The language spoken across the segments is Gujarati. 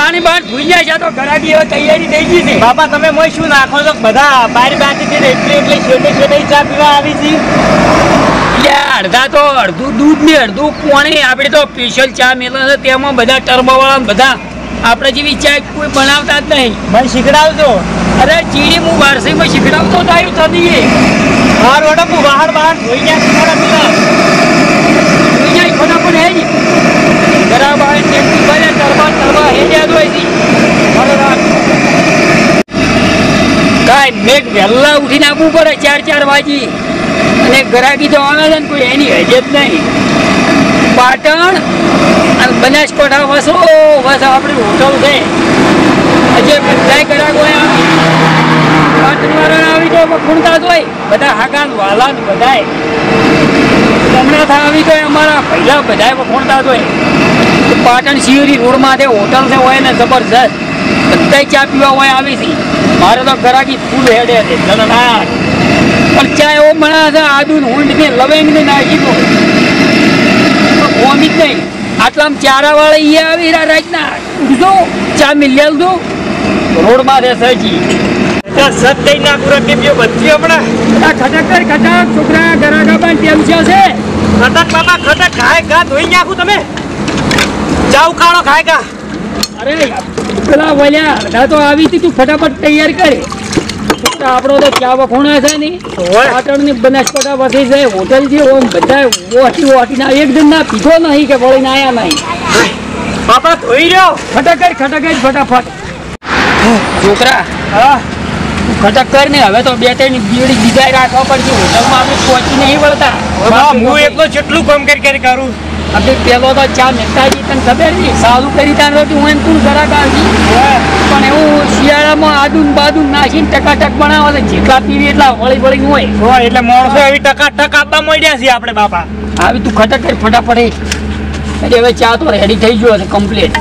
પાણી બહાર ભૂઈ જાય છે તો ઘરાકી હવે તૈયારી થઈ ગઈ છે બાપા તમે મોય શું નાખો છો બધા બારી બાકી છે એટલે છેટે ચા પીવા આવી છે અડધા તો અડધું દૂધ ને અડધું પાણી આપણે તો સ્પેશિયલ ચા મેલે છે તેમાં બધા ટર્બોવાળા બધા આપણે જેવી ચા કોઈ બનાવતા જ નહીં મને શીખડાવજો અરે ચીડી હું વારસીમાં શીખડાવતો તારું થતી બહાર વડો હું બહાર ધોઈ ગયા ફટાફટ હે જ બરાબર ટરબા હે જાય તો કાંઈ મેઘ વહેલા ઉઠીને આપવું પડે 4 વાગી અને ગરાકી તો આવે છે ને કોઈ એની હજ જ નહીં પાટણ અને બનાસકાંઠા વસો આપણી હોટલ છે હજે બધા ગરાકો પાટણવાળા આવી તો ખૂણતા જ હોય બધા હાકાન વાલાન બધાય હમણાં આવી તો અમારા પહેલા બધા વખોણતા જ હોય પાટણ શિવરી રોડમાં તે હોટલ છે હોય ને જબરજસ્ત બધા ચા પીવા હોય આવી છે મારે તો ગરાકી ફૂલ હેડે છે જનનાથ પણ ચા એવો મળે છે આદુ ઊંડ ને લવેંગ ને નાખી દો ઓમી જ નહીં આટલામાં ચારાવાળા અહીંયા આવી રાતના ઉઠજો ચા મિલ્યા દો રોડમાં રહેશે જી સત્ય ના પૂરા પીપીઓ બધી હમણાં ખટક છોકરા ગરાકા પણ તેમ છે ખટક બાપા ખટક ખાય ગા ધોઈ નાખું તમે જાવ કાળો ખાય ગા અરે પેલા વલ્યા અડધા તો આવી હતી તું ફટાફટ તૈયાર કરે આપણો તો ચા વખોણા છે ને પાટણ ની બનાસકાંઠા વધી જાય હોટલ જે ઓમ બધા ઓટી ના એક દિન ના પીધો નહીં કે વળીને આયા નહીં બાપા ધોઈ રહ્યો ખટક ફટાફટ છોકરા હા ખટક કર ને હવે તો 2-3 બીડી બીજા રાખવા પડશે હોટલમાં આપણે પહોંચી નહીં વળતા હું એકલો જેટલું કામ કરી કરું આપણે પેલો તો ચા મેકતાજી તને ખબર છે સારું કરી તાર રોટી હું એમ તું ઘરા કાઢી પણ એવું શિયાળામાં આદુન બાદુન નાખીને ટકાટક બનાવે છે જેટલા પીવી એટલા વળી હોય એટલે માણસો એવી ટકાટક આપવા મળ્યા છીએ આપણે બાપા આવી તું ખટક કરી ફટાફટ એટલે હવે ચા તો રેડી થઈ ગયો છે કમ્પ્લીટ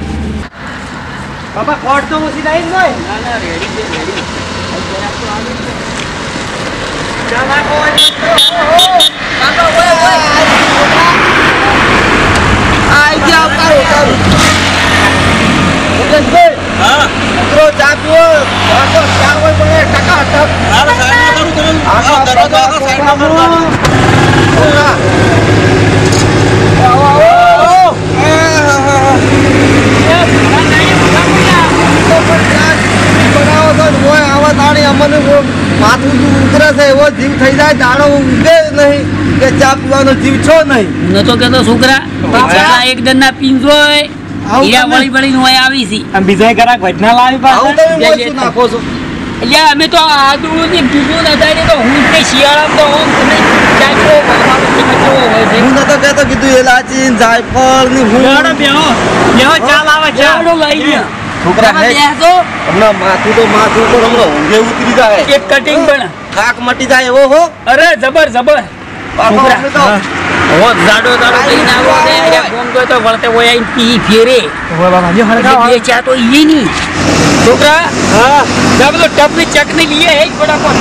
બાપા ખોટ તો ઓછી નહીં ને ના રેડી છે રેડી ચા નાખો આઈ જાવ કારો હા મિત્રો ચા પીઓ તો ચા હોય પડે ટકા ટક આરો સાઈડમાં કરું તમે આ દરવાજા સાઈડમાં કરો માથું ઉતરે છે એવો જીવ થઈ જાય દાડો ઉગે નહીં કે ચા પીવાનો જીવ છો નહીં ન તો કેતો છોકરા એક દન ના પીંજો હીરા વળી હોય આવી છે આમ બીજા ઘરાક વજના લાવી આવું પાસે તમે મોચું નાખો છો એટલે અમે તો આદુ ને બીજું ન થાય તો હું તે શિયાળામાં તો તમે ચાચો હોય છે હું નતો કહેતો કીધું એલાચી જાયફળ ની હું બેહો ચાલ આવે ચાલો લઈ ગયા છોકરા હે હમણાં માથું તો માથું ઉપર હમણાં ઊંઘે ઉતરી જાય એક કટિંગ પણ થાક મટી જાય એવો હો અરે જબર છોકરા ઓ જાડો કઈ ના આવો ને એ ફોન તો વળતે હોય આઈ પી ફેરે ઓય બાબા જો ये चाह तो ये नहीं छोकरा હા जब तो टप में चक ने लिए है फटाफट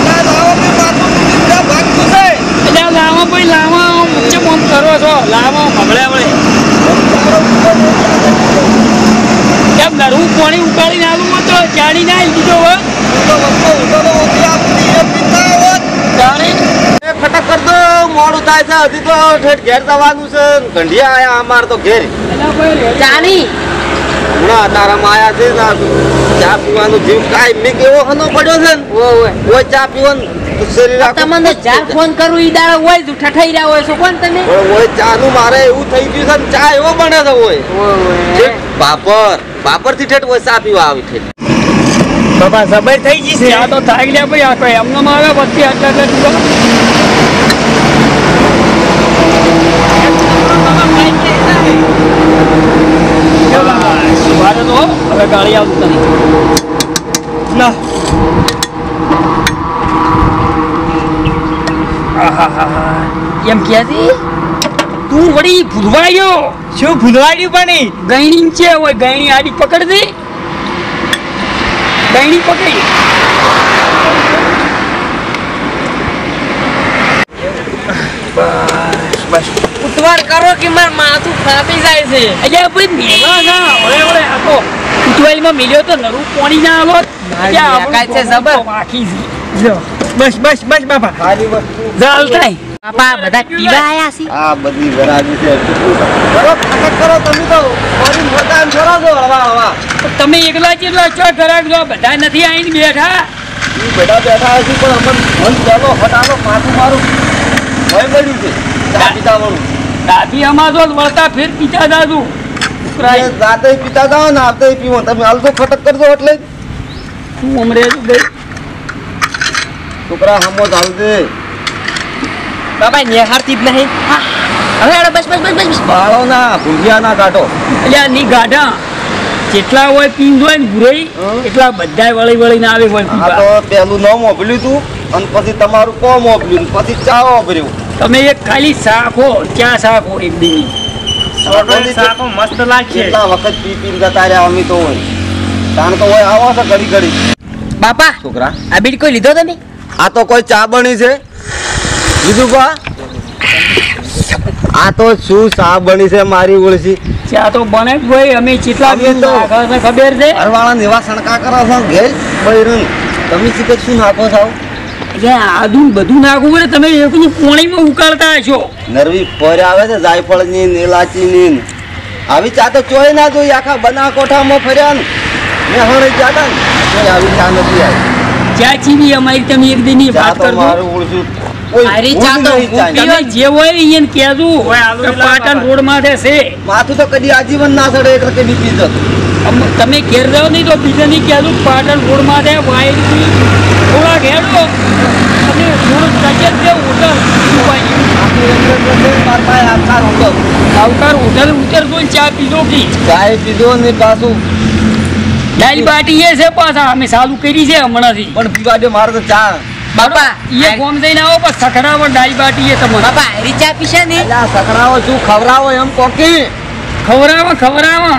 लावा भाई लावा मुझे फोन करो तो लावा मगड़े वड़े जब नरू पानी उकाड़ी नालू तो जानी ना कीधो हो जाने ફટક કર દો મોડું થાય છે હજી તો ઠેઠ ઘેર જવાનું છે ગંઢિયા આયા અમાર તો ઘેર जानी હમણાં તારામાં આયા છે ચા પીવાનો જીવ કાંઈ મેં કેવો હનો પડ્યો છે ને ઓય ચા પીવાનું શરીર તમને ચાર ફોન કરું ઈ દાડા હોય જ ઠઠાઈ રહ્યા હોય છો કોણ તમે ઓય ચા નું મારે એવું થઈ ગયું છે ને ચા એવો બને છે ઓય બાપર થી ઠેઠ ઓય ચા પીવા આવી ઠેઠ બાબા સબર થઈ ગઈ છે આ તો થાક લે ભાઈ આ કોઈ એમનો આવે વચ્ચે આટલા સુભારે તો હવે ગાડી આવતું નથી ના એમ ક્યાંથી તું વળી ભૂલવાયો શું ભૂલવાડ્યું પણ ગઈણી છે હોય ગઈણી આડી પકડ દે ગઈણી પકડી ઉતવાર કરો કે માર માથું ફાટી જાય છે. અલ્યા ભાઈ મેવા ના ઓળે ઓળે આખો ઉજવાઈમાં મિલ્યો તો નરું પાણી ના આલો કાંઈ છે જબર. બાકી છે બસ બસ બસ બાપા. ખાલી વસ્તુ ચાલ થાય બાપા બધા પીવા આયા છે. આ બધી ગરાગી છે કરો ફટક કરો તમે તો ફોરી મોટા છોરા છો હવા તમે એકલા જેટલા ચો ઘરાક જો બધા નથી આવીને બેઠા ઈ બધા બેઠા છે પણ અમન મન ચાલો હટાલો પાછું મારું ભય પડ્યું છે ચા પીતા વાળું દાદી અમાર તો વળતા ફેર પીતા દાદુ એ જાતે પીતા જાઓ ને આવતે પીવો તમે હાલ તો ફટક કરજો એટલે તું અમરે ગઈ છોકરા હમો ચાલશે બાપા નિહારતી જ નહીં. હવે હેડો બસ બસ બસ બસ. બાળો ના ભુજિયા ના કાઢો અલ્યા ની ગાઢા જેટલા હોય પીન હોય ને ભૂરાઈ એટલા બધા વળી વળીને આવે હોય આ પીવા. તો પેલું ન મોકલ્યું તું અને પછી તમારું કો મોકલ્યું પછી ચા વાપર્યું તમે એક ખાલી શાખો ક્યાં શાખો એક દી શાકો મસ્ત લાગશે. કેટલા વખત પી પીને જતા રહ્યા અમે તો હોય તાણ તો હોય આવો છે ઘડી ઘડી બાપા છોકરા આ બીડ કોઈ લીધો તમે? આ તો કોઈ ચા બની છે બીજું કા આ તો શું ચા બની છે મારી ઓળખી ચા તો બને જ હોય અમે ચેટલા અમે દિવસ તો- નાખા છે ખબર છે ઘરવાળા એવા સણકા કરો છો ઘેર બૈરું તમે શીખે શું નાખો છો અલ્યા આદુ ને બધું નાખવું પડે તમે એકલું પાણીમાં ઉકાળતા હશો નરવી ફોર આવે છે જાયફળ ની નીલાચી ની આવી ચા તો ચોય ના જોઈ આખા બના કોઠામાં ફર્યા ને મેં હણે જાતા ને તોય આવી ચા નથી આવી ચા ચીવી અમારી તમે એક દિન ની ચા વાત તો કરજો મારું ઓળખ્યું કોઈ આરી ચા તો ભૂલ નહીં ચાની. તમે જે હોય એને કહેજો ઓય આલુ કે લીલા પાટણ બાપા. રોડ માટે છે માથું તો કદી આજીવન ના સડે એટલે કે બી પીધો તમે ઘેર જાઓ નહીં તો બીજા ની કહેજો પાટણ રોડ માટે વાયર થોડા ઘેડો અને થોડું સચેત છે હોટલ આવકાર હોટલ ઉતરજો ને ચા પીજો કી ચાય પીધો ને પાછું દાલ બાટી એ છે પાછા અમે ચાલુ કરી છે હમણાંથી પણ પીવા દે મારે તો ચા બાપા એ ગોમ જઈને આવો પણ સખરાવર દાલ બાટી એ તમારે બાપા હરી ચા પીશે ને? અલ્યા સકડાવો શું ખવડાવો એમ કોકી ખવરાવા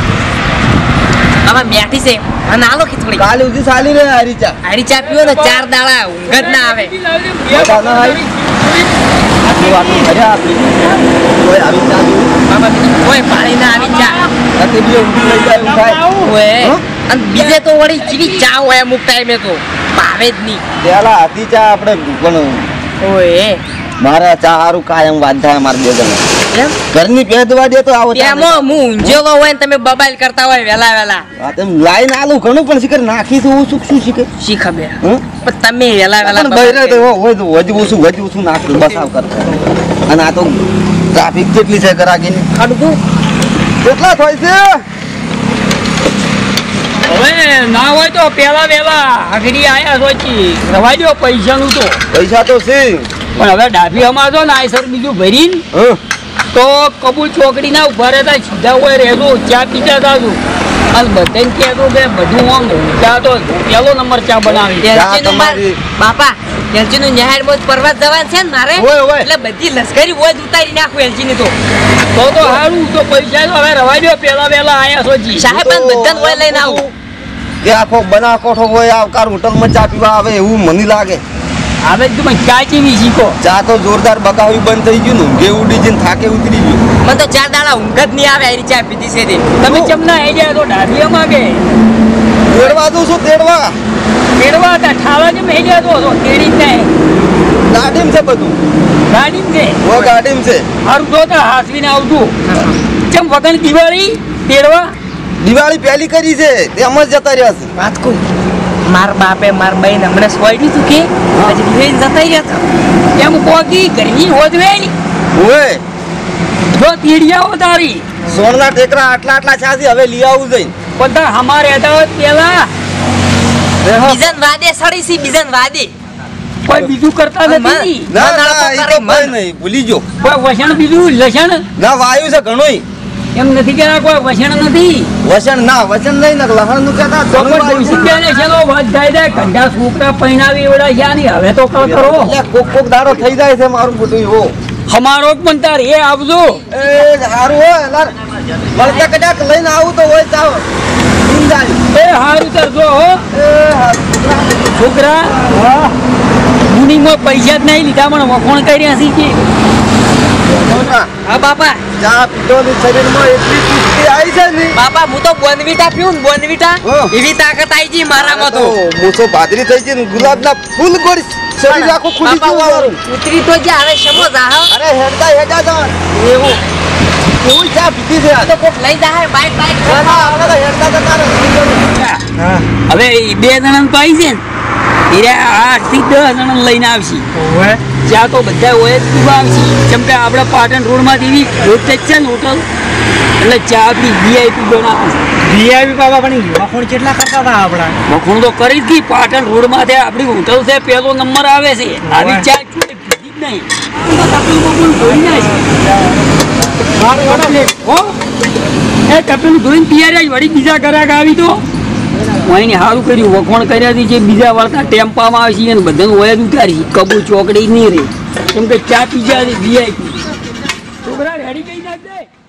આમાં બેઠી છે અને આલો કે થોડી કાલે ઉધી ચાલી રે હારી ચા હરી ચા પીવો ને 4 દાડા ઊંઘ જ ના આવે. મજા ના આવી આટલું આટલું ભર્યા આપણી કોઈ આવી ચા પીવું બાપા બીજું કોઈ પાણી ના આવી ચા નથી બી ઊંધી લઈ જાય એવું થાય ઓએ હં? અને બીજે તો વળી ચીવી ચા હોય અમુક ટાઈમે તો ભાવે જ નહીં. પેલા હતી ચા આપણે પણ ઓએ મારે ચા હારું કાયમ વાત થાય મારે બે જણ એમ ઘરની ભેદવા દે તો આવો ચા તેમાં હું ઊંઝેલો હોય ને તમે બબાલ કરતા હોય વેલા વેલા આ તેમ લાઈન આલું ઘણું પણ શીખર નાખી તો ઓછું શું શીખે શી ખબર હં? પણ તમે વેલા વેલા પણ બૈરા તો હોય તો વધુ ઓછું નાખતું બસાવ કરતા અને આ તો ટ્રાફિક કેટલી છે કરાગીની ખડકું કેટલા થાય છે હવે ના હોય તો પેલા વેલા આગળી આયા સોચી રવા દો પૈસાનું તો પૈસા તો છે પણ હવે ડાભી અમારજો ને આયસર બીજું ભરીને હં? તો કબૂલ ચોકડી ના ઉભા રહેતા સીધા હોય રહેજો ચા પીતા જાજો અને બધાને કહેજો કે બધું આમ ચા તો પેલો નંબર ચા બનાવી એલચીનું તમારી- બાપા એલચીનું ન્યાહાર મોજ પરવા જવાનું છે ને મારે હોય, હોય. એટલે બધી લશ્કરી હોય ઉતારી નાખું એલચીની તો તો સારું તો પૈસા તો હવે રવા દો પેલા વેલા આયા સોચી સાહેબ પણ બધાને હોય લઈને આવું કે આખો બના કોઠો હોય આવકાર હોટલમાં ચા પીવા આવે એવું મને લાગે હવે તમે ચા ચીવી શીખો ચા તો જોરદાર બકાવી બંધ થઈ ગયું ને ઊંઘે ઉડી જઈને થાકે ઉતરી ગયું મને તો 4 દાડા ઊંઘ જ નહીં આવે આરી ચા પીધી છે તે. તમે ચમના આવી જાય તો ડાભી અમાગે તેડવા દઉં છું તેડવા તેડવા હતા ઠાવા જેમ આવી જાય તો તેડી જ નહીં ગાડીમ છે બધું ગાડી છે ઓ ગાડીમ છે હારું જોતા હાસવીને આવતું ચમ વગન દિવાળી તેડવા દિવાળી પહેલી કરી છે તેમ જ જતા રહ્યા છે વાત કહું માર બાપે માર બહેન હમણાં સોયડ્યું તું કે પછી દિવેન જતા રહ્યા હતા એમ કોકી ગરમી હોજવે ની ઓય જો તીડિયાઓ તારી સોનના ટેકરા આટલા આટલા છાસી હવે લઈ આવું જઈને બધા હમારે હતા હોત પેલા બીજન વાદે સડી સી બીજન વાદે કોઈ બીજું કરતા નથી ના ના, ના એ તો કોઈ નહીં ભૂલી જો કોઈ વસણ બીજું લસણ ના વાયુ છે ઘણુંય એમ નથી કે કોઈ વસણ નથી વસન ના વસન નહીં ને લહણ નું કહેતા તો ઘણું પણ વાયુ છે. દોશી બેને છેલ્લો વાત જાય જાય કંઢા છોકરા પૈણાવી એવડા છે ની હવે તો કર કરો એટલે કોક કોક દાડો થઈ જાય છે મારું બધું હો હમારો જ પણ તાર એ આવજો એ સારું હો લાર મળતા કદાચ લઈને આવું તો હોય ચાવ એ હારું તાર જો હો છોકરા મુનીમાં પૈસા જ નહીં લીધા પણ વખોણ કર્યા છે કે હા બાપા ચા પીધોની શરીરમાં એટલી ચુસ્તી આવી છે ને બાપા હું તો બોનવીટા પીઉં ને બોનવીટા હા. એવી તાકાત આવી ગઈ મારામાં તો મૂછો ભાદરી થઈ ગઈ ને ગુલાબના ફૂલ ગોળ શરીર આખું ખુલી બાપા ગયું મારું. ઉતરી તો જે આવે સમો જાહ અરે હેડતા હેડા તો એવું એવું ચા પીધી છે તો કોક લઈ જાય બાઈક બાઈક ના, ના, આપણે તો હેડતા જતા રહે. હવે ઈ 2 જણા તો આવી છે ને એ 8 થી 10 જણા લઈને આવશે જ્યાં તો બધા હોય જ પીવા આવશે કેમ કે આપણે પાટણ રોડમાંથી એવી રોડ જ છે ને હોટલ એટલે ચા આપણી વીઆઈપી બનાવશે વીઆઈપી બાબા પણ વખોણ કેટલા કરતા હતા આપણા વખોણ તો કરી જ ગઈ પાટણ રોડમાંથી આપણી હોટલ છે પહેલો નંબર આવે છે આવી ચા ચોય પીધી જ નહીં તો તપેલું બપેલું ધોઈ નાખ. હો એ તપેલું ધોઈને પિયાર વળી બીજા ગ્રાહક આવી તો એને સારું કર્યું વખોણ કર્યાથી જે બીજા વળતા ટેમ્પામાં આવશે અને બધાને હોય જ ઉતારી કબૂ ચોકડી નહીં રહે કેમ કે ચા પી ગયા વીઆઈપી છોકરા રેડી કઈ નાખ દે.